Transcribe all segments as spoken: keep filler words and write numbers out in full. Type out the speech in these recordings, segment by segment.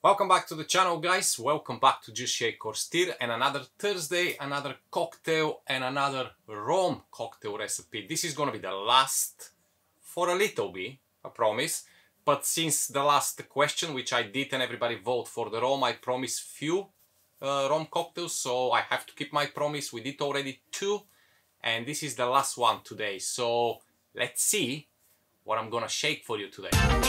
Welcome back to the channel, guys. Welcome back to Juice Shake or Stir, and another Thursday, another cocktail and another rum cocktail recipe. This is gonna be the last for a little bit, I promise. But since the last question, which I did and everybody vote for the rum, I promised few uh, rum cocktails, so I have to keep my promise. We did already two, and this is the last one today. So let's see what I'm gonna shake for you today.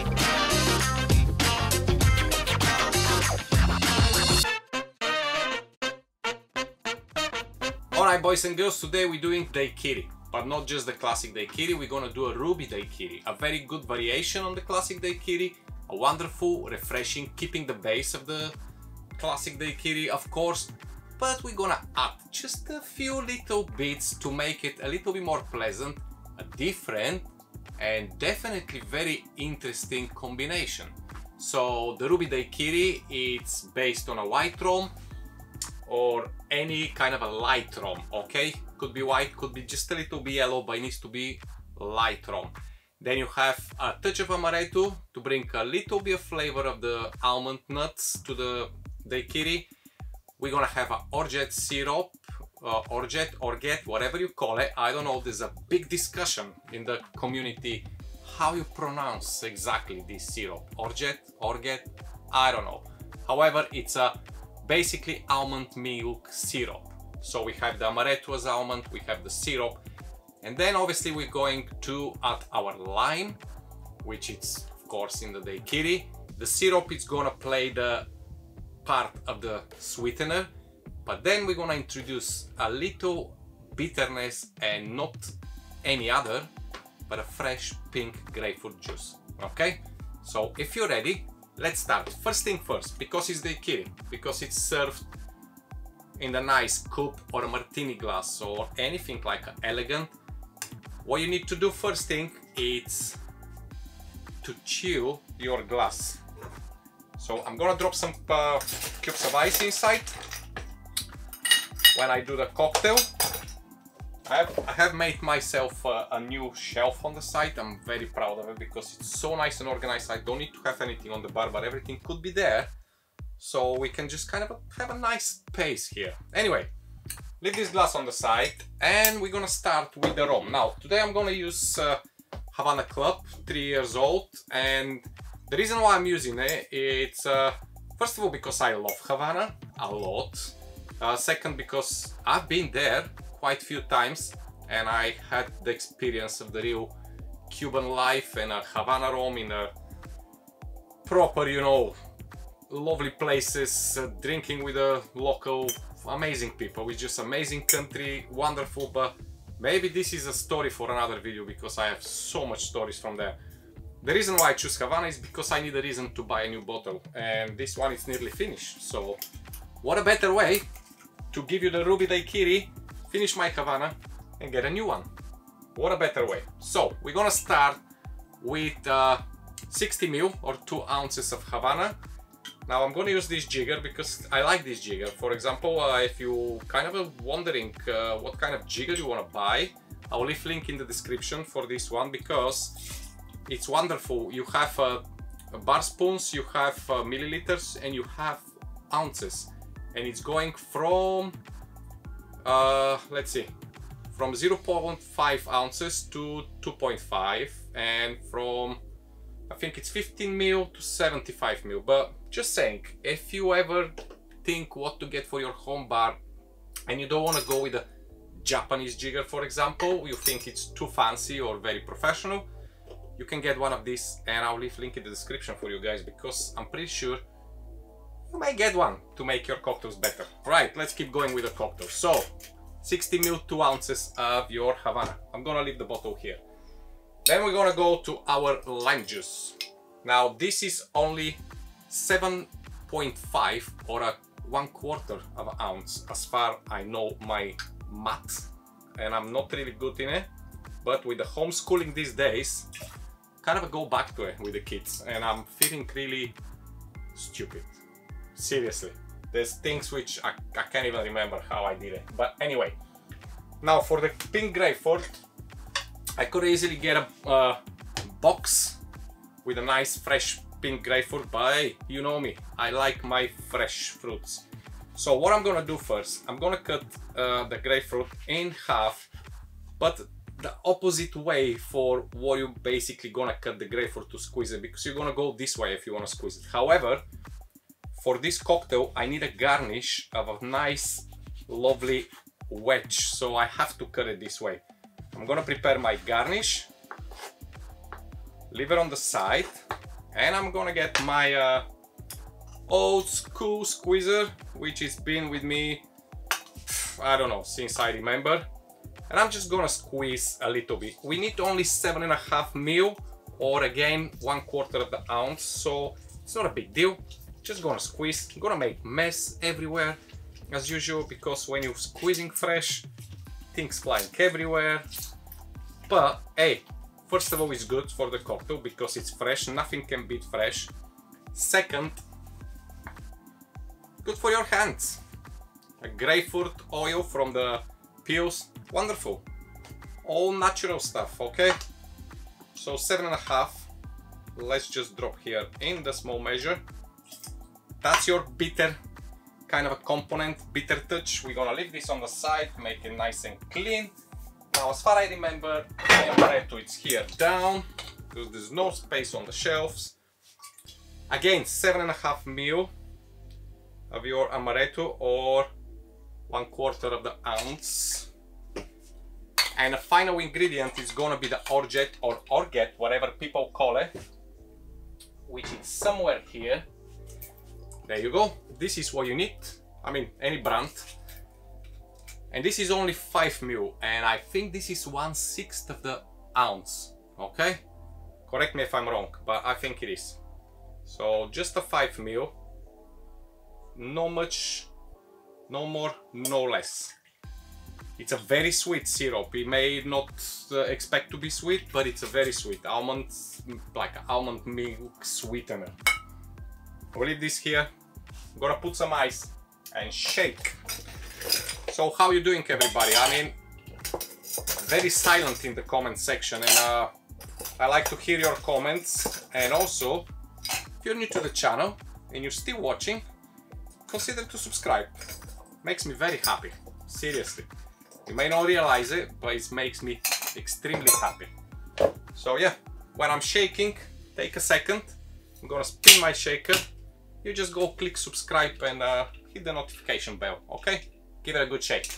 Alright, boys and girls, today we're doing daiquiri, but not just the classic daiquiri. We're gonna do a ruby daiquiri, a very good variation on the classic daiquiri, a wonderful, refreshing, keeping the base of the classic daiquiri, of course, but we're gonna add just a few little bits to make it a little bit more pleasant, a different and definitely very interesting combination. So the ruby daiquiri, it's based on a white rum or any kind of a light rum, okay? Could be white, could be just a little bit yellow, but it needs to be light rum. Then you have a touch of amaretto to bring a little bit of flavor of the almond nuts to the daiquiri. We're gonna have a orgeat syrup, uh, orgeat, orgeat, whatever you call it. I don't know, there's a big discussion in the community how you pronounce exactly this syrup. Orgeat, orgeat, I don't know. However, it's a basically almond milk syrup. So we have the amaretto as almond, we have the syrup, and then obviously we're going to add our lime, which is of course in the daiquiri. The syrup is gonna play the part of the sweetener, but then we're gonna introduce a little bitterness, and not any other, but a fresh pink grapefruit juice. Okay, so if you're ready, let's start. First thing first, because it's daiquiri, because it's served in a nice cup or a martini glass or anything like elegant, what you need to do first thing is to chill your glass. So I'm gonna drop some uh, cubes of ice inside when I do the cocktail. I have, I have made myself uh, a new shelf on the side. I'm very proud of it because it's so nice and organized. I don't need to have anything on the bar, but everything could be there. So we can just kind of have a nice pace here. Anyway, leave this glass on the side and we're gonna start with the rum. Now, today I'm gonna use uh, Havana Club, three years old. And the reason why I'm using it, it's uh, first of all because I love Havana a lot. Uh, second, because I've been there quite a few times and I had the experience of the real Cuban life and a Havana rum in a proper, you know, lovely places, uh, drinking with a local amazing people. It's just amazing country, wonderful. But maybe this is a story for another video because I have so much stories from there. The reason why I choose Havana is because I need a reason to buy a new bottle, and this one is nearly finished. So what a better way to give you the ruby daiquiri, finish my Havana and get a new one. What a better way. So we're gonna start with uh, sixty mil or two ounces of Havana. Now I'm gonna use this jigger because I like this jigger. For example, uh, if you kind of are wondering uh, what kind of jigger you wanna buy, I'll leave link in the description for this one because it's wonderful. You have uh, bar spoons, you have uh, milliliters, and you have ounces, and it's going from Uh, let's see, from zero point five ounces to two point five, and from I think it's fifteen mil to seventy-five mil. But just saying, if you ever think what to get for your home bar and you don't want to go with a Japanese jigger, for example, you think it's too fancy or very professional, you can get one of these, and I'll leave link in the description for you guys because I'm pretty sure you may get one to make your cocktails better. Right, let's keep going with the cocktail. So, sixty mil, two ounces of your Havana. I'm gonna leave the bottle here. Then we're gonna go to our lime juice. Now, this is only seven point five or a one quarter of an ounce, as far I know my math, and I'm not really good in it. But with the homeschooling these days, kind of go back to it with the kids, and I'm feeling really stupid. Seriously, there's things which I, I can't even remember how I did it. But anyway, now for the pink grapefruit, I could easily get a uh, box with a nice fresh pink grapefruit, but hey, you know me, I like my fresh fruits. So what I'm gonna do first, I'm gonna cut uh, the grapefruit in half, but the opposite way for what you basically gonna cut the grapefruit to squeeze it, because you're gonna go this way if you wanna squeeze it. However, for this cocktail, I need a garnish of a nice, lovely wedge, so I have to cut it this way. I'm gonna prepare my garnish, leave it on the side, and I'm gonna get my uh, old school squeezer, which has been with me, I don't know, since I remember. And I'm just gonna squeeze a little bit. We need only seven and a half mil, or again, one quarter of the ounce, so it's not a big deal. Just gonna squeeze, gonna make mess everywhere, as usual, because when you're squeezing fresh, things flying everywhere. But hey, first of all, it's good for the cocktail because it's fresh, nothing can beat fresh. Second, good for your hands. A grapefruit oil from the peels, wonderful. All natural stuff, okay? So seven and a half, let's just drop here in the small measure. That's your bitter kind of a component, bitter touch. We're gonna leave this on the side, make it nice and clean. Now, as far as I remember, my amaretto is here down, because there's no space on the shelves. Again, seven and a half mil of your amaretto, or one quarter of the ounce. And the final ingredient is gonna be the orgeat or orgeat, whatever people call it, which is somewhere here. There you go. This is what you need. I mean, any brand. And this is only five mil, and I think this is one sixth of the ounce. Okay? Correct me if I'm wrong, but I think it is. So just a five mil. No much, no more, no less. It's a very sweet syrup. You may not uh, expect to be sweet, but it's a very sweet almond, like almond milk sweetener. We'll leave this here. I'm gonna put some ice and shake. So how you doing, everybody? I mean, very silent in the comment section, and uh, I like to hear your comments. And also, if you're new to the channel and you're still watching, consider to subscribe. Makes me very happy, seriously. You may not realize it, but it makes me extremely happy. So yeah, when I'm shaking, take a second. I'm gonna spin my shaker. You just go click subscribe and uh, hit the notification bell, okay? Give it a good shake.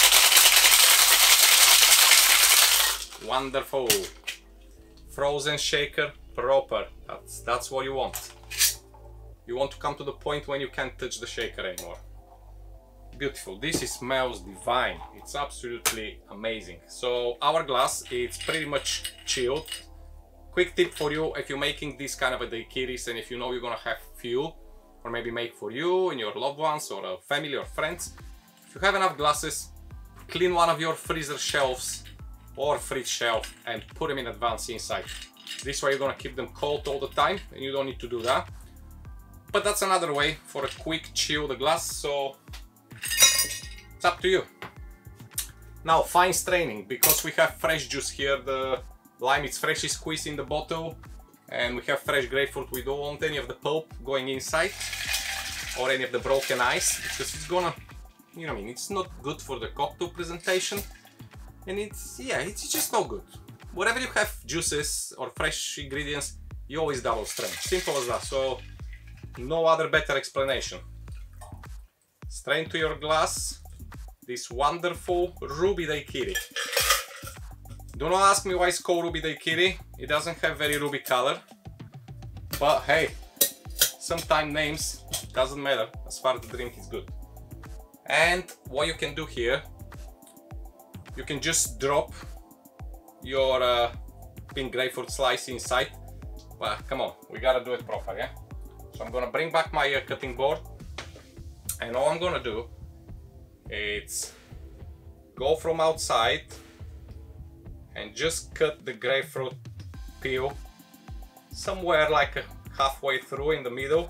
Wonderful. Frozen shaker proper. That's, that's what you want. You want to come to the point when you can't touch the shaker anymore. Beautiful. This is, smells divine. It's absolutely amazing. So our glass is pretty much chilled. Quick tip for you, if you're making this kind of a daiquiris and if you know you're gonna have few, or maybe make for you and your loved ones or a family or friends, if you have enough glasses, clean one of your freezer shelves or fridge shelf and put them in advance inside. This way you're gonna keep them cold all the time and you don't need to do that. But that's another way for a quick chill the glass, so it's up to you. Now, fine straining, because we have fresh juice here, the lime is freshly squeezed in the bottle, and we have fresh grapefruit. We don't want any of the pulp going inside or any of the broken ice, because it's gonna, you know what I mean, it's not good for the cocktail presentation, and it's, yeah, it's just not good. Whatever you have juices or fresh ingredients, you always double strain. Simple as that. So no other better explanation. Strain to your glass this wonderful Ruby Daiquiri. Do not ask me why it's called Ruby Daiquiri. It doesn't have very ruby color, but hey, sometimes names doesn't matter as far as the drink is good. And what you can do here, you can just drop your uh, pink grapefruit slice inside. Well, come on, we gotta do it proper, yeah? So I'm gonna bring back my uh, cutting board, and all I'm gonna do is go from outside and just cut the grapefruit peel somewhere like a halfway through in the middle.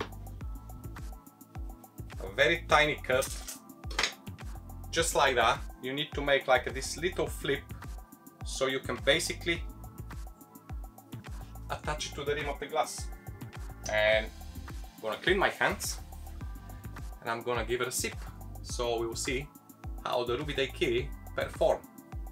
A very tiny cut, just like that. You need to make like this little flip so you can basically attach it to the rim of the glass. and I'm gonna clean my hands and I'm gonna give it a sip. So we will see how the Ruby Daiquiri perform.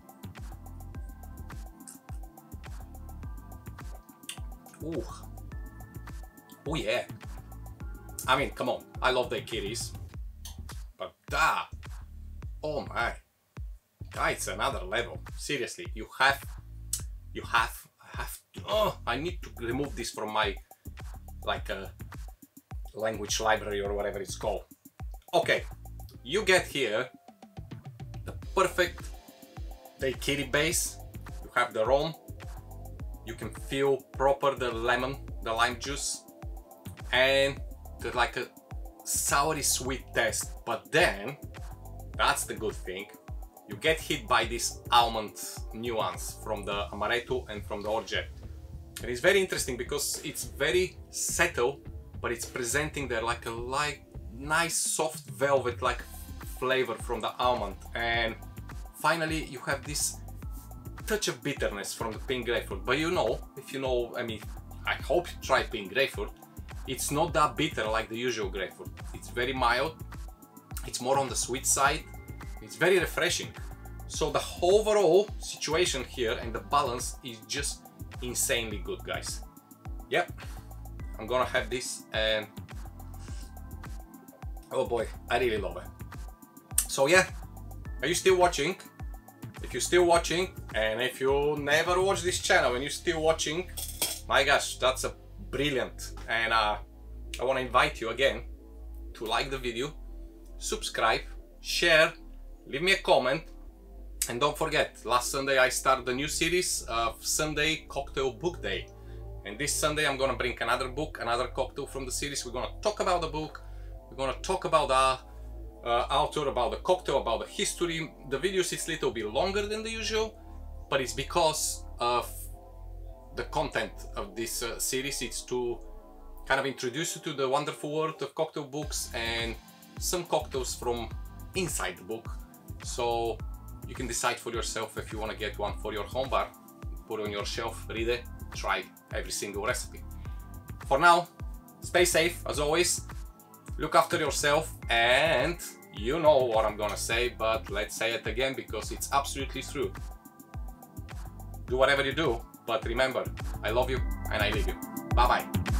Ooh. Oh yeah. I mean, come on, I love daiquiris, but that, oh my, that it's another level. Seriously, you have, you have, I have to, oh, I need to remove this from my, like a language library or whatever it's called. Okay, you get here the perfect daiquiri base. You have the rum, you can feel proper the lemon, the lime juice, and there's like a soury sweet taste. But then, that's the good thing, you get hit by this almond nuance from the Amaretto and from the Orgeat. And it's very interesting because it's very subtle, but it's presenting there like a light, nice soft velvet like flavor from the almond. And finally you have this touch of bitterness from the pink grapefruit. But you know, if you know, I mean, I hope you try pink grapefruit, it's not that bitter like the usual grapefruit. It's very mild, it's more on the sweet side, it's very refreshing. So the overall situation here and the balance is just insanely good, guys. Yep, I'm gonna have this and oh boy, I really love it. So yeah, are you still watching? If you're still watching, and if you never watched this channel and you're still watching, my gosh, that's a brilliant. And uh, I want to invite you again to like the video, subscribe, share, leave me a comment, and don't forget, last Sunday I started a new series of Sunday Cocktail Book Day. And this Sunday I'm gonna bring another book, another cocktail from the series. We're gonna talk about the book, we're gonna talk about the uh, author, about the cocktail, about the history. The videos is a little bit longer than the usual, but it's because of the content of this uh, series. It's to kind of introduce you to the wonderful world of cocktail books and some cocktails from inside the book. So you can decide for yourself if you want to get one for your home bar, put it on your shelf, read it, try every single recipe. For now, stay safe as always, look after yourself, and you know what I'm gonna say, but let's say it again because it's absolutely true. Do whatever you do, but remember, I love you and I leave you. Bye bye.